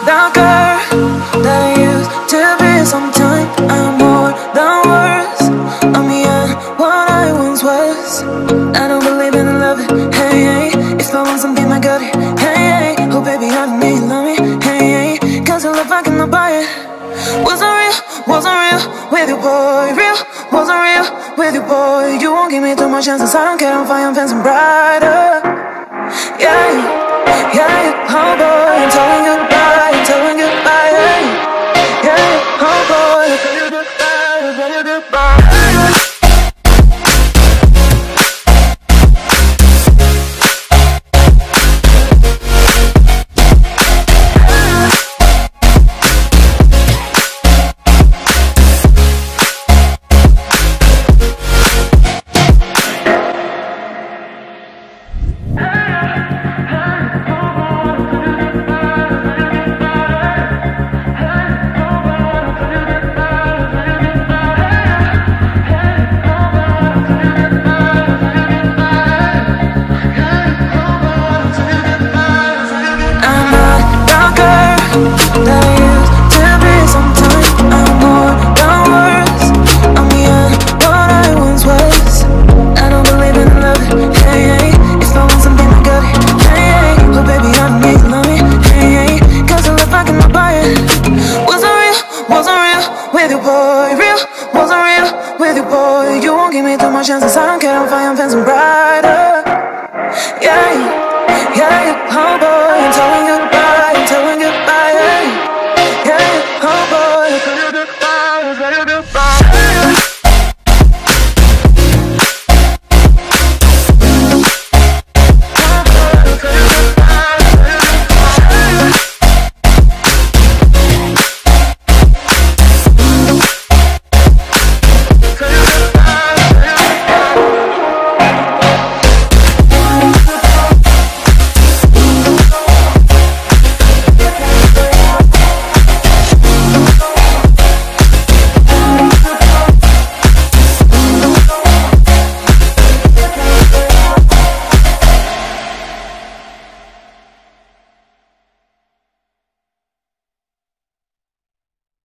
the girl that I used to be. Sometimes I'm more than words. I'm beyond what I once was. I don't believe in love, hey, hey. If I want something, I got it, hey, hey. Oh baby, I don't need love me, hey, hey. Cause your love, I cannot buy it. Wasn't real with you, boy. Real, wasn't real with you, boy. You won't give me too much chances. I don't care, I'm fine, I'm fancy brighter. Yeah, yeah, oh boy, I'm telling goodbye, I'm telling goodbye. Yeah, yeah, oh boy, I'm telling goodbye, I'm telling goodbye. That I used to be. Sometimes I'm more than words. I'm beyond what I once was. I don't believe in love, hey, hey. If I want something, I got it, hey, hey. Oh baby, I don't need to love me, hey, hey. Cause your love, I cannot buy it. Wasn't real with you, boy. Real, wasn't real with you, boy. You won't give me too much chances. I don't care, I'm fine, I'm fancy brighter. Yeah, yeah, oh boy, I'm telling you.